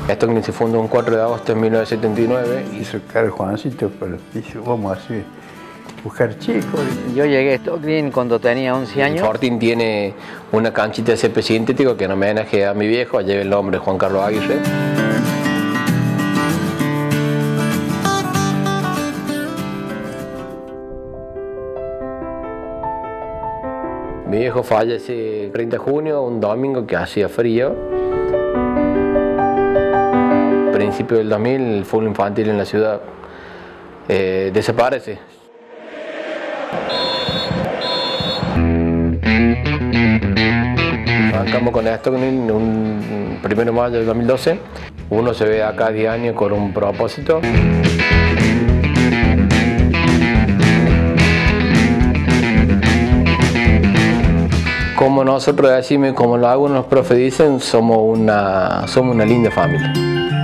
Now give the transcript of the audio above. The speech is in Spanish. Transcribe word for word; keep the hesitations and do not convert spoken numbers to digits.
Stockton se fundó un cuatro de agosto de mil novecientos setenta y nueve. Hizo cara Juancito, pero dijo, vamos a hacer, buscar chicos. Yo llegué a Stockton cuando tenía once años. El Fortín tiene una canchita de césped sintético que en homenaje a mi viejo lleva el nombre Juan Carlos Aguirre. Mi viejo fallece el treinta de junio, un domingo que hacía frío. A principios del dos mil, el fútbol infantil en la ciudad eh, desaparece. Arrancamos con esto en un primero de mayo del dos mil doce. Uno se ve acá diez años con un propósito. Como nosotros decimos, como lo algunos profes dicen, somos una, somos una linda familia.